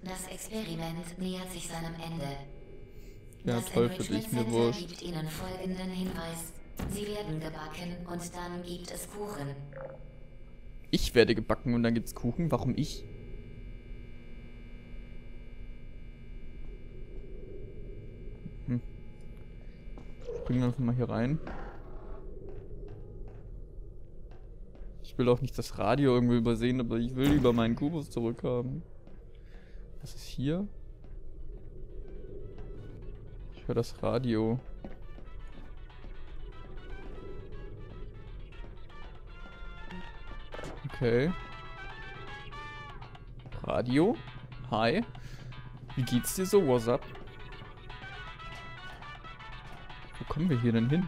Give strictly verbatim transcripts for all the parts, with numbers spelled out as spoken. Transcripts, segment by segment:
Das Experiment nähert sich seinem Ende. Ja, Das toll für dich, mir Enrichment Center wurscht. gibt Ihnen folgenden Hinweis. Sie werden gebacken und dann gibt es Kuchen. Ich werde gebacken und dann gibt's Kuchen. Warum ich? Hm. Springen wir einfach mal hier rein. Ich will auch nicht das Radio irgendwie übersehen, aber ich will lieber meinen Kubus zurückhaben. Was ist hier? Ich höre das Radio. Okay. Radio? Hi. Wie geht's dir so? What's up? Wo kommen wir hier denn hin?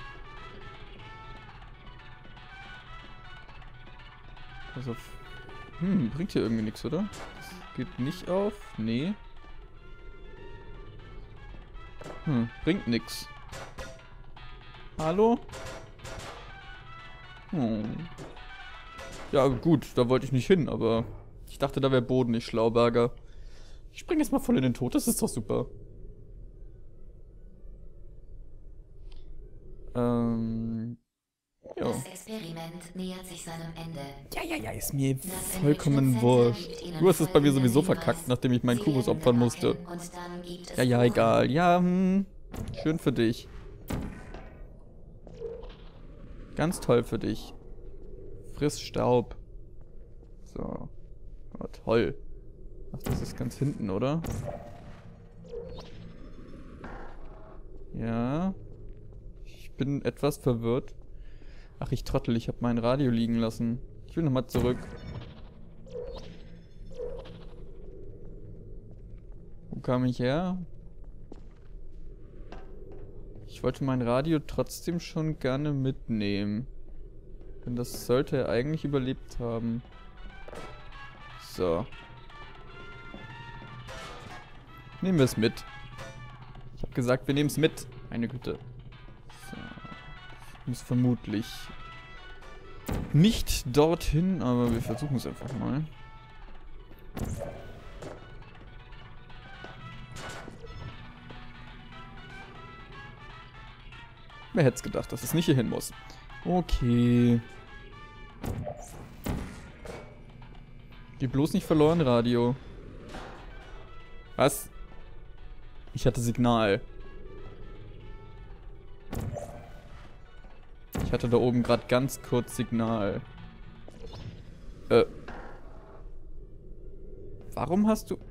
Also, hm, bringt hier irgendwie nichts, oder? Das geht nicht auf. Nee. Hm, bringt nix. Hallo? Hm. Ja, gut, da wollte ich nicht hin, aber ich dachte, da wäre Boden, nicht Schlauberger. Ich spring jetzt mal voll in den Tod, das ist doch super. Ähm. Ja. Das Experiment nähert sich seinem Ende. Ja, ja, ja, ist mir Das vollkommen Enrichment wurscht. Center gibt Ihnen Du hast es bei mir folgenden sowieso Hinweis. verkackt, nachdem ich meinen Sie Kubus werden opfern gebacken musste. und dann gibt es Ja, ja, Kuchen. egal. Ja, hm. Schön für dich. Ganz toll für dich. Friss Staub. So. Oh, toll. Ach, das ist ganz hinten, oder? Ja. Ich bin etwas verwirrt. Ach, ich Trottel, ich habe mein Radio liegen lassen. Ich will nochmal zurück. Wo kam ich her? Ich wollte mein Radio trotzdem schon gerne mitnehmen. Denn das sollte er eigentlich überlebt haben. So. Nehmen wir es mit. Ich habe gesagt, wir nehmen es mit. Meine Güte. So. Muss vermutlich nicht dorthin, aber wir versuchen es einfach mal. Wer hätte es gedacht, dass es nicht hierhin muss? Okay. Geh bloß nicht verloren, Radio. Was? Ich hatte Signal. Ich hatte da oben gerade ganz kurz Signal. Äh. Warum hast du...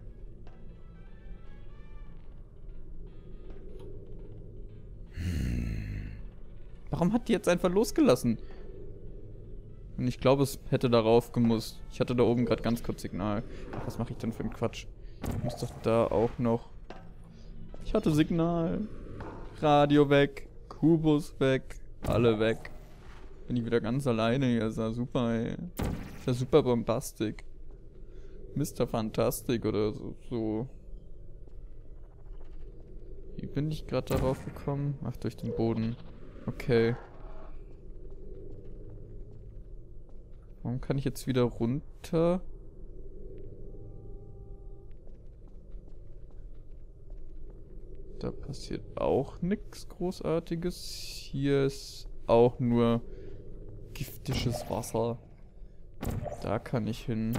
Hm. Warum hat die jetzt einfach losgelassen? Und ich glaube, es hätte darauf gemusst. Ich hatte da oben gerade ganz kurz Signal. Ach, was mache ich denn für einen Quatsch? Ich muss doch da auch noch... Ich hatte Signal. Radio weg. Kubus weg. Alle weg. Bin ich wieder ganz alleine hier. Ist ja super, ey. Ist ja super bombastic. Mister Fantastic oder so. so. Wie bin ich gerade darauf gekommen? Ach, durch den Boden. Okay. Warum kann ich jetzt wieder runter? Da passiert auch nichts Großartiges. Hier ist auch nur giftiges Wasser. Da kann ich hin.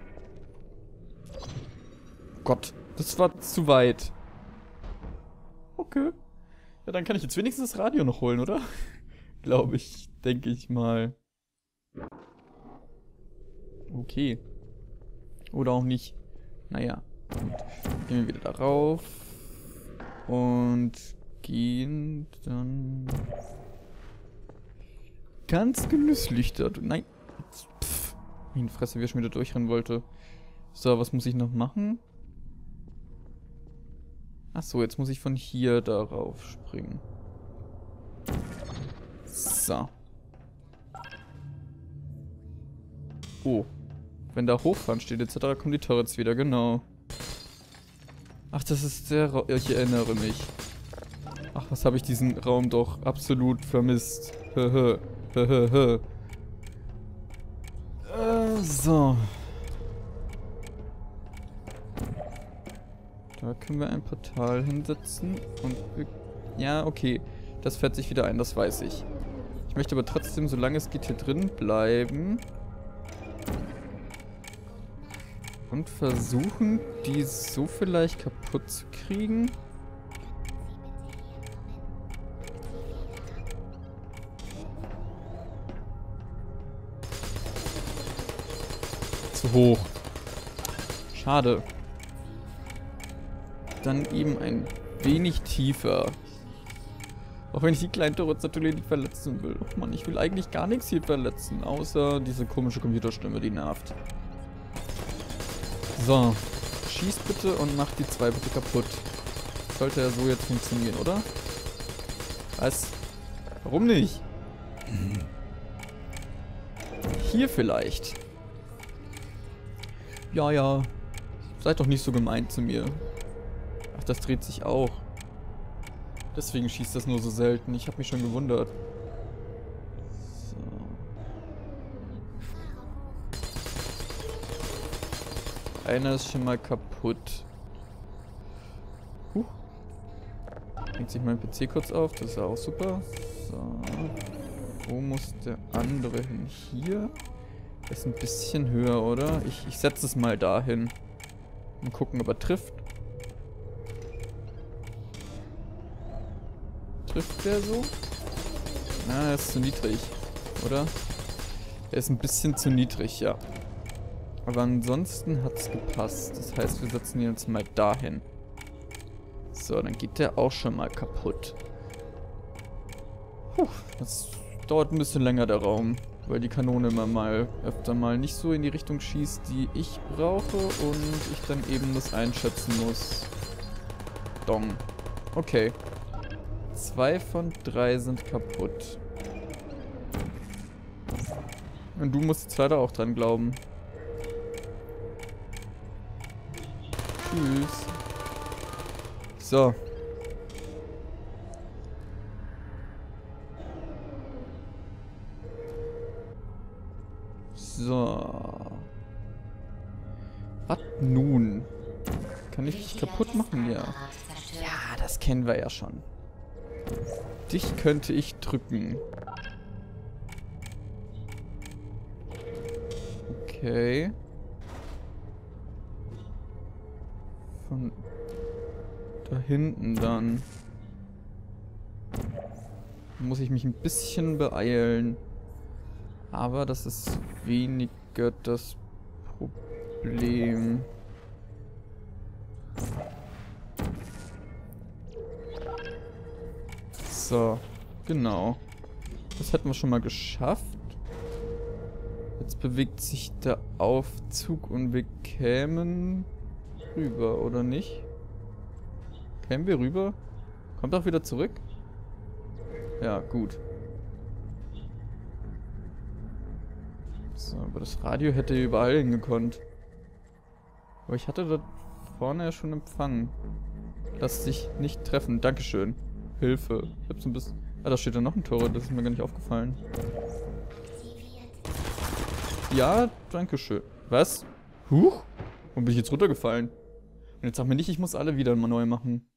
Gott, das war zu weit. Okay. Ja, dann kann ich jetzt wenigstens das Radio noch holen, oder? Glaube ich, denke ich mal. Okay. Oder auch nicht. Naja, gut. Gehen wir wieder darauf. Und gehen dann ganz genüsslich da. Nein. Pff. Meine Fresse, wie ich schon wieder durchrennen wollte. So, was muss ich noch machen? Achso, jetzt muss ich von hier darauf springen. So. Oh. Wenn da hochfahren steht et cetera, kommen die Turrets wieder, genau. Ach, das ist der Raum. Ich erinnere mich. Ach, was habe ich diesen Raum doch absolut vermisst. Höhö. Höhö. Äh, so. Da können wir ein Portal hinsetzen und... wir- ja, okay. Das fährt sich wieder ein, das weiß ich. Ich möchte aber trotzdem, solange es geht, hier drin bleiben. Und versuchen, die so vielleicht kaputt zu kriegen. Zu hoch. Schade. Dann eben ein wenig tiefer. Auch wenn ich die kleinen Turrets natürlich nicht verletzen will. Och Mann, ich will eigentlich gar nichts hier verletzen. Außer diese komische Computerstimme, die nervt. So. Schieß bitte und mach die zwei bitte kaputt. Sollte ja so jetzt funktionieren, oder? Was? Warum nicht? Hier vielleicht. Ja, ja. Seid doch nicht so gemein zu mir. Ach, das dreht sich auch. Deswegen schießt das nur so selten. Ich habe mich schon gewundert. So. Einer ist schon mal kaputt. Huch. Hängt sich mein P C kurz auf. Das ist ja auch super. So. Wo muss der andere hin? Hier? Der ist ein bisschen höher, oder? Ich, ich setze es mal dahin. Mal gucken, ob er trifft. Trifft der so? Na, er ist zu niedrig, oder? Er ist ein bisschen zu niedrig, ja. Aber ansonsten hat es gepasst. Das heißt, wir setzen ihn jetzt mal dahin. So, dann geht der auch schon mal kaputt. Puh, das dauert ein bisschen länger, der Raum. Weil die Kanone immer mal öfter mal nicht so in die Richtung schießt, die ich brauche. Und ich dann eben das einschätzen muss. Dong. Okay. Zwei von drei sind kaputt. Und du musst jetzt leider auch dran glauben. Tschüss. So. So. Was nun? Kann ich dich kaputt machen? Ja. Ja, das kennen wir ja schon. Dich könnte ich drücken. Okay. Von da hinten dann. Muss ich mich ein bisschen beeilen. Aber das ist weniger das Problem. So, genau. Das hätten wir schon mal geschafft. Jetzt bewegt sich der Aufzug und wir kämen rüber, oder nicht? Kämen wir rüber? Kommt auch wieder zurück? Ja, gut. So, aber das Radio hätte überall hingekonnt. Aber ich hatte da vorne ja schon Empfang. Lass dich nicht treffen. Dankeschön. Hilfe. Ich hab so ein bisschen... Ah, da steht da noch ein Tor. Das ist mir gar nicht aufgefallen. Ja, dankeschön. Was? Huch? Warum bin ich jetzt runtergefallen? Und jetzt sag mir nicht, ich muss alle wieder mal neu machen.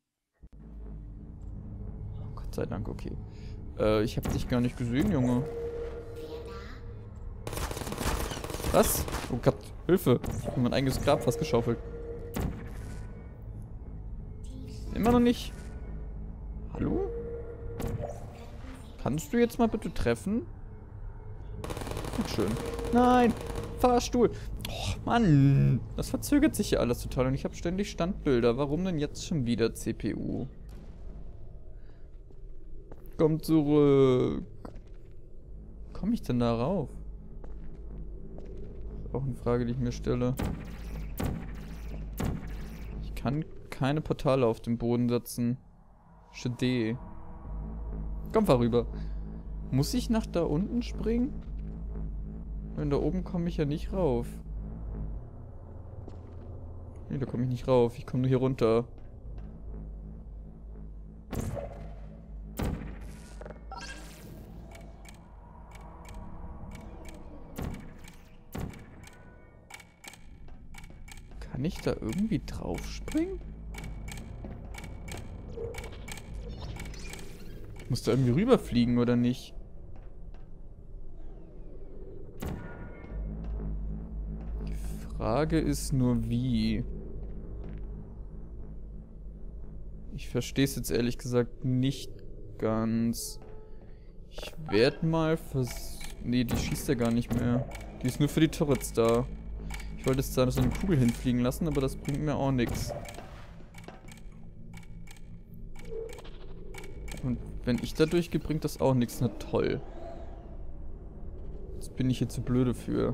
Oh, Gott sei Dank, okay. Äh, ich hab dich gar nicht gesehen, Junge. Was? Oh Gott, Hilfe. Ich hab mir mein eigenes Grab fast geschaufelt. Immer noch nicht. Hallo? Kannst du jetzt mal bitte treffen? Ach, schön. Nein! Fahrstuhl! Oh, Mann! Das verzögert sich hier alles total und ich habe ständig Standbilder. Warum denn jetzt schon wieder C P U? Komm zurück! Komme ich denn da rauf? Auch eine Frage, die ich mir stelle. Ich kann keine Portale auf den Boden setzen. Schade. Komm, fahr rüber. Muss ich nach da unten springen? Denn da oben komme ich ja nicht rauf. Nee, da komme ich nicht rauf. Ich komme nur hier runter. Kann ich da irgendwie drauf springen? Ich muss da irgendwie rüberfliegen, oder nicht? Die Frage ist nur, wie. Ich verstehe es jetzt ehrlich gesagt nicht ganz. Ich werde mal vers... Nee, die schießt ja gar nicht mehr. Die ist nur für die Turrets da. Ich wollte jetzt da so eine Kugel hinfliegen lassen, aber das bringt mir auch nichts. Und wenn ich da durchgehe, bringt das auch nichts. Na toll. Jetzt bin ich hier zu blöde für.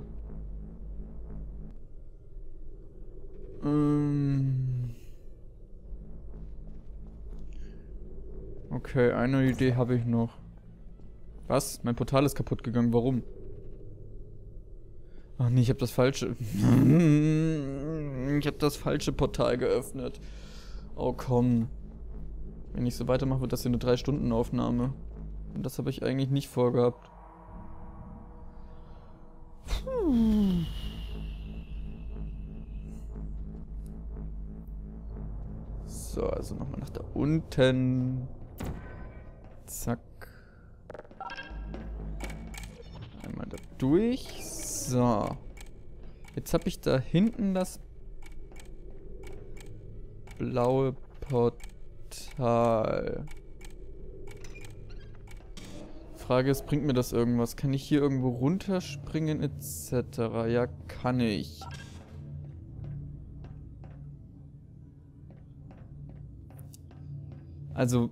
Ähm... Okay, eine Idee habe ich noch. Was? Mein Portal ist kaputt gegangen. Warum? Ach nee, ich habe das falsche... Ich habe das falsche Portal geöffnet. Oh komm. Wenn ich so weitermache, wird das hier eine drei Stunden Aufnahme. Und das habe ich eigentlich nicht vorgehabt. So, also nochmal nach da unten. Zack. Einmal da durch. So. Jetzt habe ich da hinten das blaue Portal. Frage ist, bringt mir das irgendwas? Kann ich hier irgendwo runterspringen et cetera? Ja, kann ich. Also,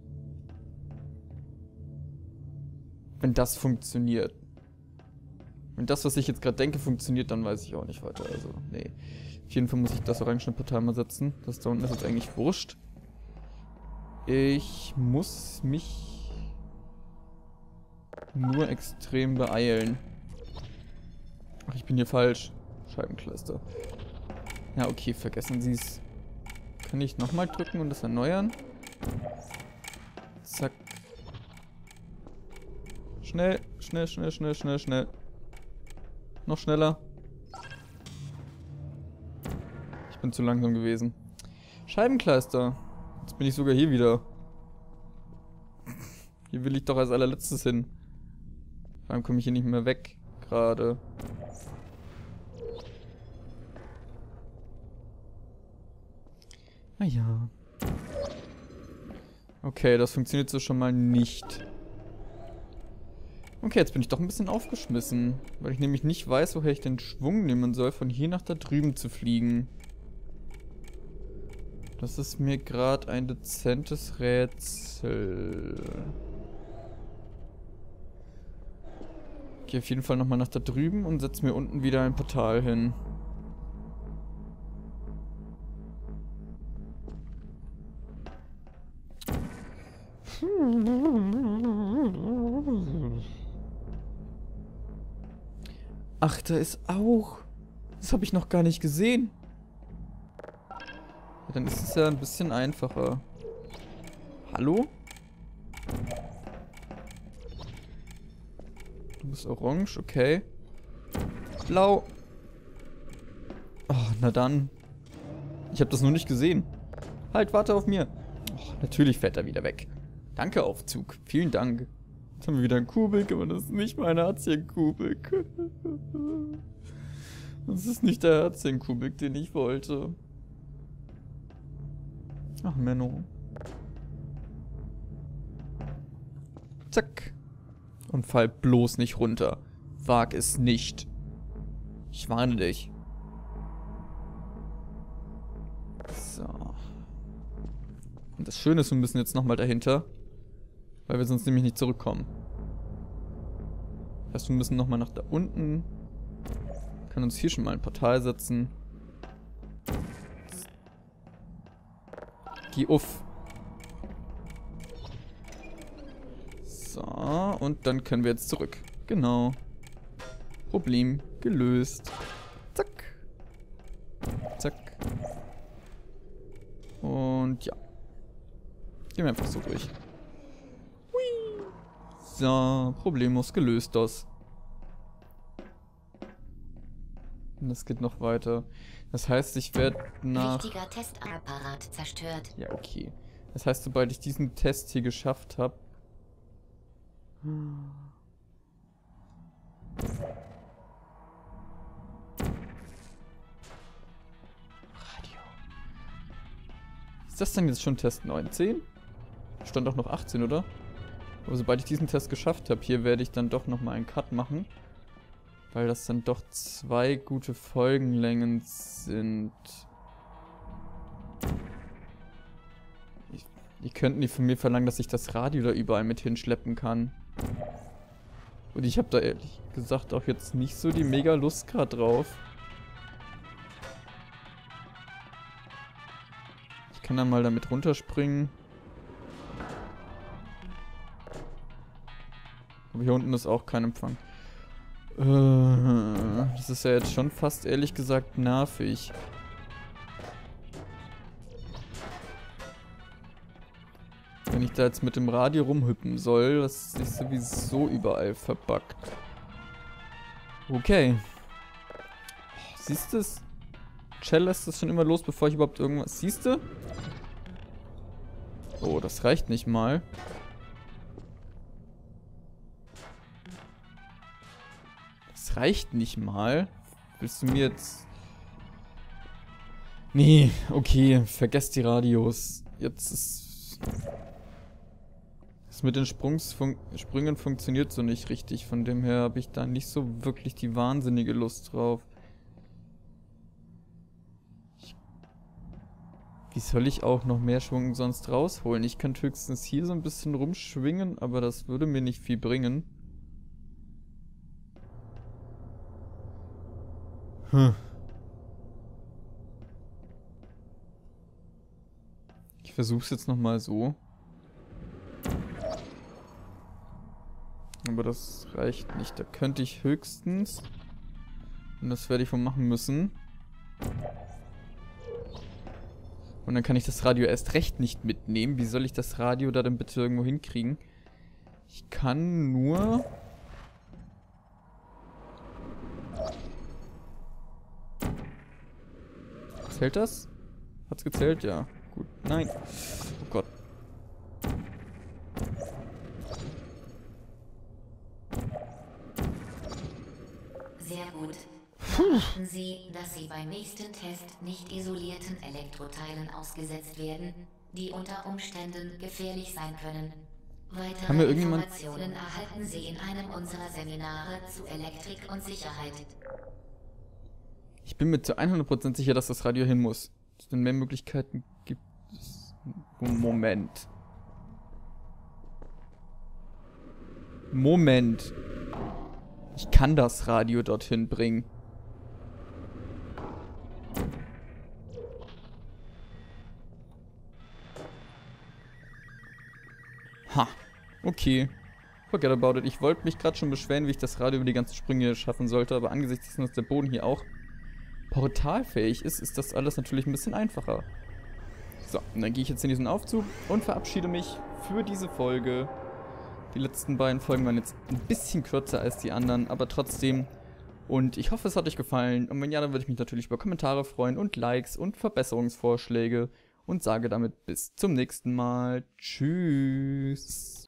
wenn das funktioniert. Wenn das, was ich jetzt gerade denke, funktioniert, dann weiß ich auch nicht weiter. Also, nee. Auf jeden Fall muss ich das orangene Portal mal setzen. Das da unten ist jetzt eigentlich wurscht. Ich muss mich nur extrem beeilen. Ach, ich bin hier falsch. Scheibencluster. Ja, okay, vergessen Sie es. Kann ich nochmal drücken und das erneuern? Zack. Schnell, schnell, schnell, schnell, schnell, schnell. Noch schneller. Ich bin zu langsam gewesen. Scheibenkleister. Jetzt bin ich sogar hier wieder. Hier will ich doch als allerletztes hin. Vor allem komme ich hier nicht mehr weg. Gerade. Naja. Okay, das funktioniert so schon mal nicht. Okay, jetzt bin ich doch ein bisschen aufgeschmissen. Weil ich nämlich nicht weiß, woher ich den Schwung nehmen soll, von hier nach da drüben zu fliegen. Das ist mir gerade ein dezentes Rätsel. Ich gehe auf jeden Fall nochmal nach da drüben und setze mir unten wieder ein Portal hin. Ach, da ist auch. Das habe ich noch gar nicht gesehen. Ja, dann ist es ja ein bisschen einfacher. Hallo? Du bist orange, okay. Blau. Oh, na dann. Ich habe das nur nicht gesehen. Halt, warte auf mir. Oh, natürlich fährt er wieder weg. Danke, Aufzug. Vielen Dank. Jetzt haben wir wieder einen Kubik, aber das ist nicht mein Herzchen-Kubik. Das ist nicht der Herzchen-Kubik, den ich wollte. Ach, Menno. Zack. Und fall bloß nicht runter. Wag es nicht. Ich warne dich. So. Und das Schöne ist, wir müssen jetzt nochmal dahinter. Weil wir sonst nämlich nicht zurückkommen. Das heißt, wir müssen nochmal nach da unten. Können uns hier schon mal ein Portal setzen. Geh auf. So, und dann können wir jetzt zurück. Genau. Problem gelöst. Zack. Zack. Und ja. Gehen wir einfach so durch. Hui. So, problemlos gelöst das. Und das geht noch weiter. Das heißt, ich werde nach... Wichtiger Testapparat zerstört. Ja, okay. Das heißt, sobald ich diesen Test hier geschafft habe, Radio. Ist das denn jetzt schon Test neunzehn? Stand doch noch achtzehn, oder? Aber sobald ich diesen Test geschafft habe, hier werde ich dann doch nochmal einen Cut machen. Weil das dann doch zwei gute Folgenlängen sind. Ich, die könnten die von mir verlangen, dass ich das Radio da überall mit hinschleppen kann. Und ich habe da ehrlich gesagt auch jetzt nicht so die mega Lust gerade drauf. Ich kann dann mal damit runterspringen. Aber hier unten ist auch kein Empfang. Äh, das ist ja jetzt schon fast ehrlich gesagt nervig. Wenn ich da jetzt mit dem Radio rumhüppen soll, das ist sowieso überall verbuggt. Okay. Oh, siehst du es? Shell lässt das schon immer los, bevor ich überhaupt irgendwas... Siehst du? Oh, das reicht nicht mal. Das reicht nicht mal. Willst du mir jetzt... Nee, okay, vergesst die Radios. Jetzt ist... Das mit den Sprungs fun Sprüngen funktioniert so nicht richtig. Von dem her habe ich da nicht so wirklich die wahnsinnige Lust drauf. Ich Wie soll ich auch noch mehr Schwung sonst rausholen? Ich könnte höchstens hier so ein bisschen rumschwingen, aber das würde mir nicht viel bringen. Hm. Ich versuche es jetzt nochmal so. Aber das reicht nicht. Da könnte ich höchstens... Und das werde ich wohl machen müssen. Und dann kann ich das Radio erst recht nicht mitnehmen. Wie soll ich das Radio da denn bitte irgendwo hinkriegen? Ich kann nur... Zählt das? Hat's gezählt? Ja. Gut. Nein. Oh Gott. Sehr gut. Beachten Sie, dass Sie beim nächsten Test nicht isolierten Elektroteilen ausgesetzt werden, die unter Umständen gefährlich sein können. Weitere Kann mir irgendjemand... Informationen erhalten Sie in einem unserer Seminare zu Elektrik und Sicherheit. Ich bin mir zu hundert Prozent sicher, dass das Radio hin muss. Denn mehr Möglichkeiten gibt es... Moment. Moment. Ich kann das Radio dorthin bringen. Ha. Okay. Forget about it. Ich wollte mich gerade schon beschweren, wie ich das Radio über die ganzen Sprünge schaffen sollte, aber angesichts dessen, dass der Boden hier auch portalfähig ist, ist das alles natürlich ein bisschen einfacher. So, und dann gehe ich jetzt in diesen Aufzug und verabschiede mich für diese Folge. Die letzten beiden Folgen waren jetzt ein bisschen kürzer als die anderen, aber trotzdem. Und ich hoffe, es hat euch gefallen. Und wenn ja, dann würde ich mich natürlich über Kommentare freuen und Likes und Verbesserungsvorschläge. Und sage damit bis zum nächsten Mal. Tschüss.